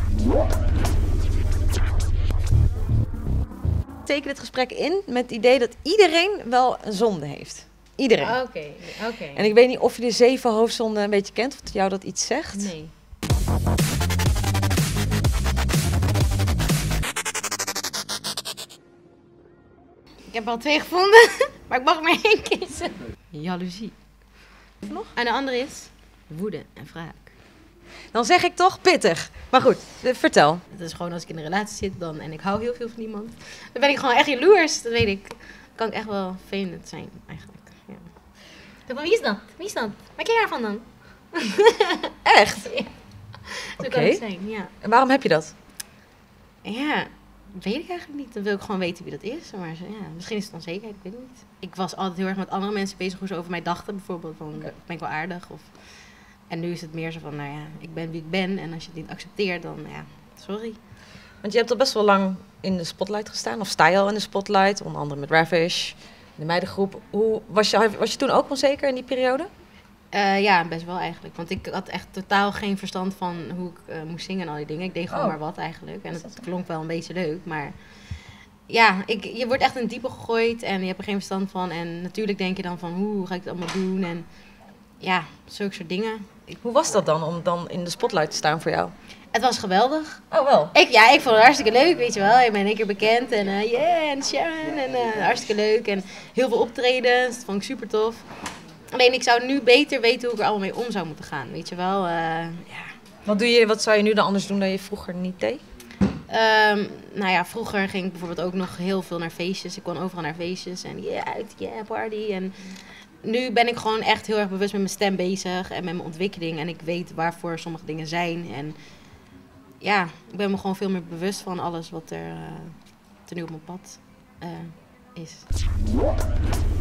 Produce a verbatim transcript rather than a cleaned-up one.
Teken dit gesprek in met het idee dat iedereen wel een zonde heeft. Iedereen. Oké, okay, oké. Okay. En ik weet niet of je de zeven hoofdzonden een beetje kent, of jou dat iets zegt. Nee. Ik heb er al twee gevonden, maar ik mag maar één kiezen. Jaloezie. Nog? En de andere is woede en wraak. Dan zeg ik toch pittig. Maar goed, vertel. Dat is gewoon als ik in een relatie zit dan, en ik hou heel veel van iemand. Dan ben ik gewoon echt jaloers, dat weet ik. Dan kan ik echt wel vervelend zijn, eigenlijk. Ja. Van, wie is dat? Wie is dat? Waar ken je daarvan dan? Echt? Ja. Zo Oké. kan het zijn, ja. En waarom heb je dat? Ja, weet ik eigenlijk niet. Dan wil ik gewoon weten wie dat is. Maar ja, misschien is het onzekerheid, ik weet het niet. Ik was altijd heel erg met andere mensen bezig hoe ze over mij dachten. Bijvoorbeeld van, ben ik wel aardig? Of... En nu is het meer zo van, nou ja, ik ben wie ik ben. En als je het niet accepteert, dan ja, sorry. Want je hebt al best wel lang in de spotlight gestaan. Of sta je al in de spotlight, onder andere met Ravish, de meidengroep. Hoe, was, je, was je toen ook onzeker in die periode? Uh, ja, best wel eigenlijk. Want ik had echt totaal geen verstand van hoe ik uh, moest zingen en al die dingen. Ik deed gewoon oh. maar wat eigenlijk. En het klonk wel een beetje leuk, maar... Ja, ik, je wordt echt in het diepe gegooid en je hebt er geen verstand van. En natuurlijk denk je dan van, hoe ga ik het allemaal doen? En ja, zulke soort dingen. Hoe was dat dan, om dan in de spotlight te staan voor jou? Het was geweldig. Oh, wel? Ik, ja, ik vond het hartstikke leuk, weet je wel. Ik ben in één keer bekend en uh, yeah, en Sharon en uh, hartstikke leuk. En heel veel optredens, dat vond ik super tof. Alleen ik zou nu beter weten hoe ik er allemaal mee om zou moeten gaan, weet je wel. Uh, ja. Wat, doe je, wat zou je nu dan anders doen dan je vroeger niet deed? Um, nou ja, vroeger ging ik bijvoorbeeld ook nog heel veel naar feestjes. Ik kon overal naar feestjes en yeah, uit, yeah, party. En nu ben ik gewoon echt heel erg bewust met mijn stem bezig en met mijn ontwikkeling. En ik weet waarvoor sommige dingen zijn. En ja, ik ben me gewoon veel meer bewust van alles wat er uh, ten nu op mijn pad uh, is.